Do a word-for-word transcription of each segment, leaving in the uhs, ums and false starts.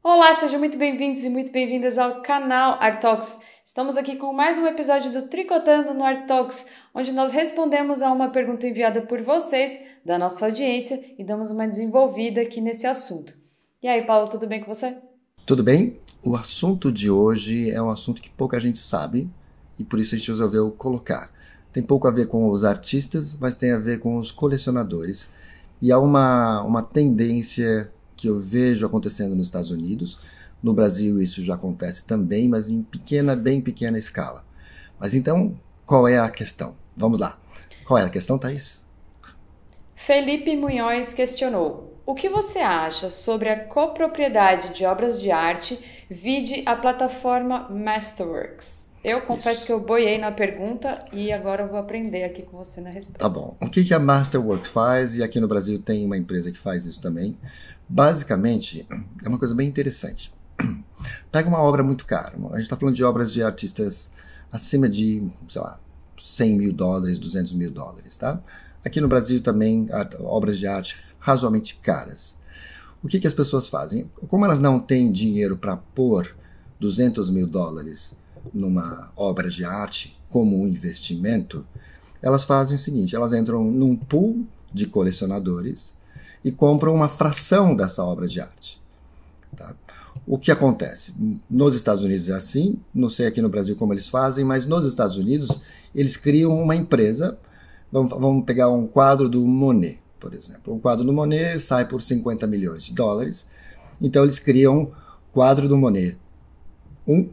Olá, sejam muito bem-vindos e muito bem-vindas ao canal Art Talks. Estamos aqui com mais um episódio do Tricotando no Art Talks, onde nós respondemos a uma pergunta enviada por vocês, da nossa audiência, e damos uma desenvolvida aqui nesse assunto. E aí, Paulo, tudo bem com você? Tudo bem? O assunto de hoje é um assunto que pouca gente sabe e por isso a gente resolveu colocar. Tem pouco a ver com os artistas, mas tem a ver com os colecionadores. E há uma, uma tendência que eu vejo acontecendo nos Estados Unidos. No Brasil isso já acontece também, mas em pequena, bem pequena escala. Mas então, qual é a questão? Vamos lá. Qual é a questão, Thaís? Felipe Munhoz questionou: o que você acha sobre a copropriedade de obras de arte, vide a plataforma Masterworks? Eu confesso Isso. que eu boiei na pergunta e agora eu vou aprender aqui com você na resposta. Tá bom. O que a Masterworks faz? E aqui no Brasil tem uma empresa que faz isso também. Basicamente, é uma coisa bem interessante. Pega uma obra muito cara. A gente está falando de obras de artistas acima de, sei lá, cem mil dólares, duzentos mil dólares, tá? Aqui no Brasil também, obras de arte razoavelmente caras. O que, que as pessoas fazem? Como elas não têm dinheiro para pôr duzentos mil dólares numa obra de arte como um investimento, elas fazem o seguinte: elas entram num pool de colecionadores e compram uma fração dessa obra de arte. Tá? O que acontece? Nos Estados Unidos é assim, não sei aqui no Brasil como eles fazem, mas nos Estados Unidos eles criam uma empresa. Vamos, vamos pegar um quadro do Monet, por exemplo. Um quadro do Monet sai por cinquenta milhões de dólares. Então eles criam quadro do Monet um,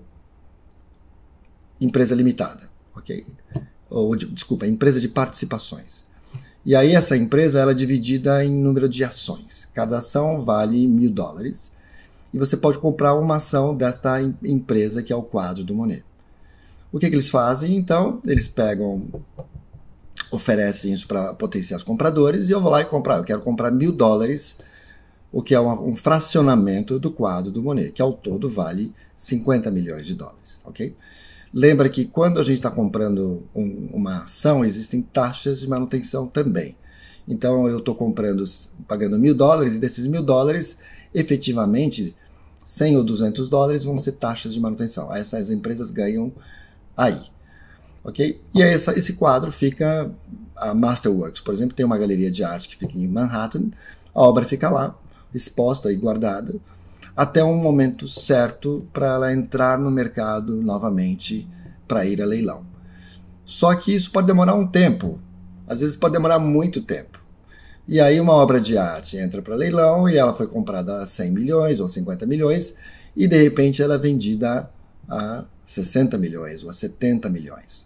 empresa limitada, ok? Ou, desculpa, empresa de participações. E aí essa empresa ela é dividida em número de ações. Cada ação vale mil dólares. E você pode comprar uma ação desta empresa que é o quadro do Monet. O que, que eles fazem? Então, eles pegam... oferecem isso para potenciais compradores e eu vou lá e comprar. Eu quero comprar mil dólares, o que é um, um fracionamento do quadro do Monet, que ao todo vale cinquenta milhões de dólares, ok? Lembra que quando a gente está comprando um, uma ação, existem taxas de manutenção também. Então eu estou comprando, pagando mil dólares e desses mil dólares, efetivamente, cem ou duzentos dólares vão ser taxas de manutenção. Essas empresas ganham aí. Okay? E aí essa, esse quadro fica, a Masterworks, por exemplo, tem uma galeria de arte que fica em Manhattan, a obra fica lá, exposta e guardada, até um momento certo para ela entrar no mercado novamente para ir a leilão. Só que isso pode demorar um tempo, às vezes pode demorar muito tempo. E aí uma obra de arte entra para leilão e ela foi comprada a cem milhões ou cinquenta milhões e de repente ela é vendida a sessenta milhões ou a setenta milhões.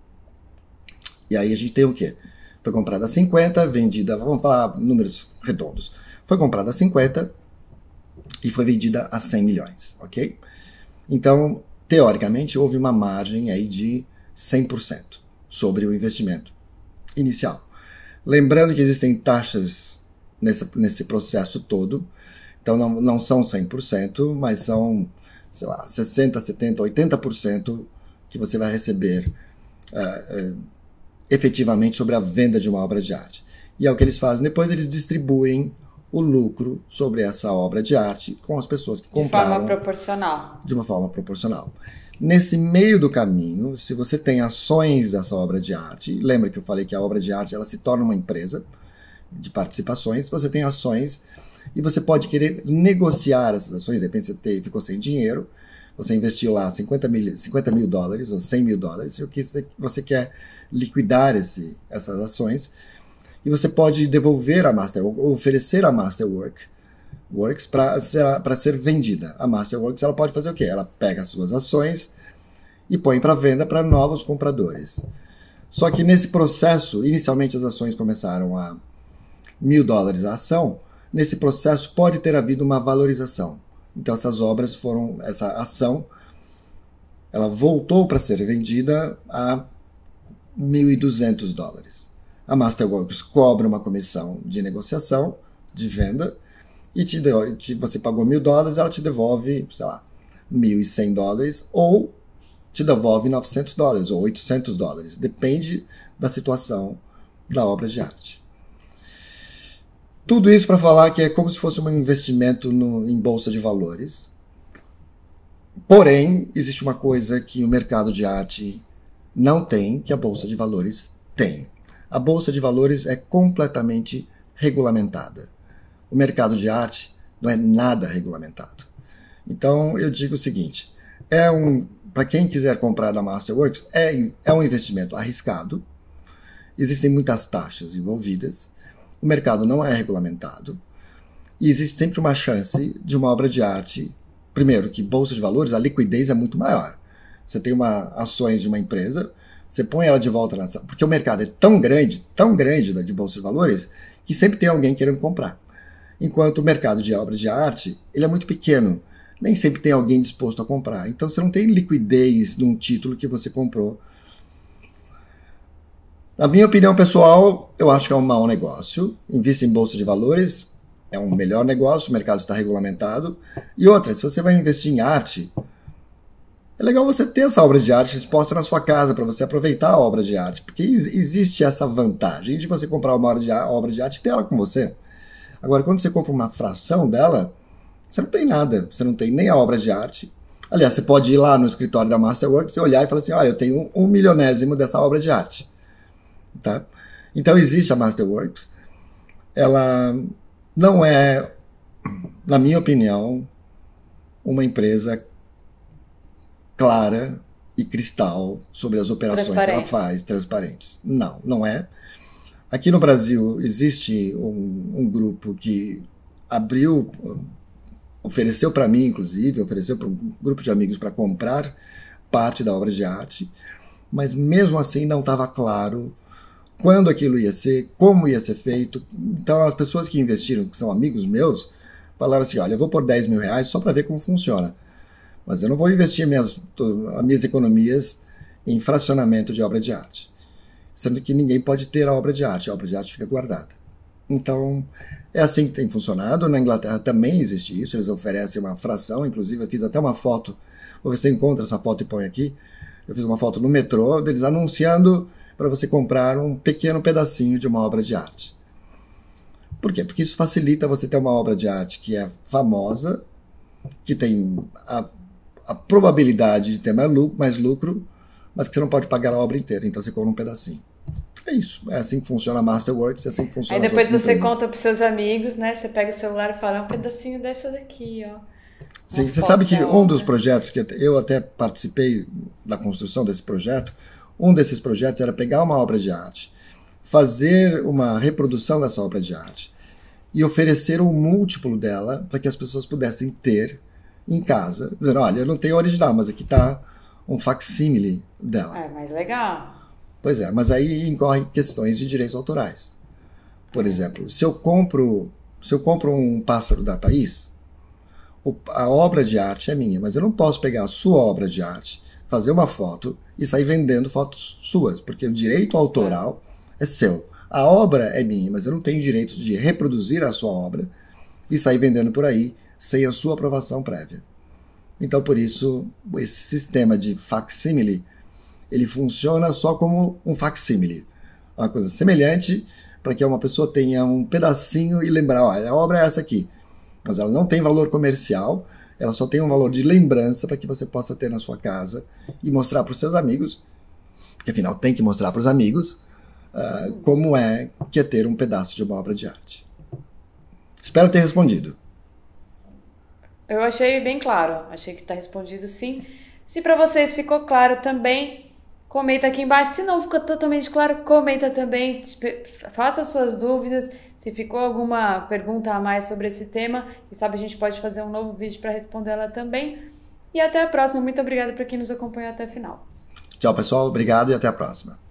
E aí a gente tem o quê? Foi comprada a cinquenta, vendida, vamos falar números redondos. Foi comprada a cinquenta e foi vendida a cem milhões, ok? Então, teoricamente, houve uma margem aí de cem por cento sobre o investimento inicial. Lembrando que existem taxas nesse, nesse processo todo, então não, não são cem por cento, mas são, sei lá, sessenta, setenta, oitenta por cento que você vai receber uh, uh, efetivamente sobre a venda de uma obra de arte. E é o que eles fazem. Depois eles distribuem o lucro sobre essa obra de arte com as pessoas que compraram. De forma proporcional. De uma forma proporcional. Nesse meio do caminho, se você tem ações dessa obra de arte, lembra que eu falei que a obra de arte ela se torna uma empresa de participações, você tem ações e você pode querer negociar essas ações, de repente você te, ficou sem dinheiro, você investiu lá cinquenta mil dólares ou cem mil dólares, e o que você quer liquidar esse, essas ações, e você pode devolver a Masterworks, ou oferecer a Masterworks para ser, para ser vendida. A Masterworks ela pode fazer o quê? Ela pega as suas ações e põe para venda para novos compradores. Só que nesse processo, inicialmente as ações começaram a mil dólares a ação, nesse processo pode ter havido uma valorização. Então essas obras foram, essa ação, ela voltou para ser vendida a mil e duzentos dólares. A Masterworks cobra uma comissão de negociação, de venda, e te te, você pagou mil dólares, ela te devolve, sei lá, mil e cem dólares, ou te devolve novecentos dólares, ou oitocentos dólares. Depende da situação da obra de arte. Tudo isso para falar que é como se fosse um investimento no, em bolsa de valores, Porém, existe uma coisa que o mercado de arte não tem, que a Bolsa de Valores tem. A Bolsa de Valores é completamente regulamentada. O mercado de arte não é nada regulamentado. Então, eu digo o seguinte, é um, para quem quiser comprar da Masterworks, é, é um investimento arriscado, existem muitas taxas envolvidas, o mercado não é regulamentado, e existe sempre uma chance de uma obra de arte. Primeiro, que Bolsa de Valores, a liquidez é muito maior. Você tem uma, ações de uma empresa, você põe ela de volta na ação, porque o mercado é tão grande, tão grande de Bolsa de Valores, que sempre tem alguém querendo comprar. Enquanto o mercado de obras de arte, ele é muito pequeno, nem sempre tem alguém disposto a comprar. Então você não tem liquidez num título que você comprou. Na minha opinião pessoal, eu acho que é um mau negócio. Invista em Bolsa de Valores, é um melhor negócio, o mercado está regulamentado. E outra, se você vai investir em arte, é legal você ter essa obra de arte exposta na sua casa, para você aproveitar a obra de arte, porque existe essa vantagem de você comprar uma obra de arte e ter ela com você. Agora, quando você compra uma fração dela, você não tem nada, você não tem nem a obra de arte. Aliás, você pode ir lá no escritório da Masterworks e olhar e falar assim, olha, eu tenho um milionésimo dessa obra de arte. Tá? Então existe a Masterworks, ela não é, na minha opinião, uma empresa clara e cristal sobre as operações que ela faz, transparentes. Não, não é. Aqui no Brasil existe um, um grupo que abriu, ofereceu para mim, inclusive, ofereceu para um grupo de amigos para comprar parte da obra de arte, mas mesmo assim não estava claro quando aquilo ia ser, como ia ser feito. Então as pessoas que investiram, que são amigos meus, falaram assim, olha, eu vou pôr dez mil reais só para ver como funciona. Mas eu não vou investir minhas, as minhas economias em fracionamento de obra de arte. Sendo que ninguém pode ter a obra de arte, a obra de arte fica guardada. Então, é assim que tem funcionado. Na Inglaterra também existe isso, eles oferecem uma fração, inclusive eu fiz até uma foto, vou ver se você encontra essa foto e põe aqui. Eu fiz uma foto no metrô, deles anunciando para você comprar um pequeno pedacinho de uma obra de arte. Por quê? Porque isso facilita você ter uma obra de arte que é famosa, que tem a, a probabilidade de ter mais lucro, mais lucro, mas que você não pode pagar a obra inteira, então você compra um pedacinho. É isso, é assim que funciona a Masterworks, é assim que funciona. Aí depois você empresas. Conta para os seus amigos, né? Você pega o celular e fala, é um pedacinho dessa daqui, ó. Sim, uma você sabe que um obra. dos projetos que eu até participei da construção desse projeto, um desses projetos era pegar uma obra de arte, fazer uma reprodução dessa obra de arte e oferecer um múltiplo dela para que as pessoas pudessem ter em casa, dizendo, olha, eu não tenho original, mas aqui está um facsímile dela. É, mais legal. Pois é, mas aí incorrem questões de direitos autorais. Por exemplo, se eu compro, se eu compro um pássaro da Thaís, a obra de arte é minha, mas eu não posso pegar a sua obra de arte, fazer uma foto e sair vendendo fotos suas, porque o direito autoral é, é seu. A obra é minha, mas eu não tenho direito de reproduzir a sua obra e sair vendendo por aí sem a sua aprovação prévia. Então, por isso, esse sistema de facsímile, ele funciona só como um facsímile. Uma coisa semelhante para que uma pessoa tenha um pedacinho e lembrar, olha, a obra é essa aqui. Mas ela não tem valor comercial, ela só tem um valor de lembrança para que você possa ter na sua casa e mostrar para os seus amigos, porque afinal tem que mostrar para os amigos uh, como é que é ter um pedaço de uma obra de arte. Espero ter respondido. Eu achei bem claro, achei que está respondido sim. Se para vocês ficou claro também, comenta aqui embaixo. Se não ficou totalmente claro, comenta também, faça suas dúvidas. Se ficou alguma pergunta a mais sobre esse tema, quem sabe a gente pode fazer um novo vídeo para responder ela também. E até a próxima. Muito obrigada por quem nos acompanhou até o final. Tchau, pessoal. Obrigado e até a próxima.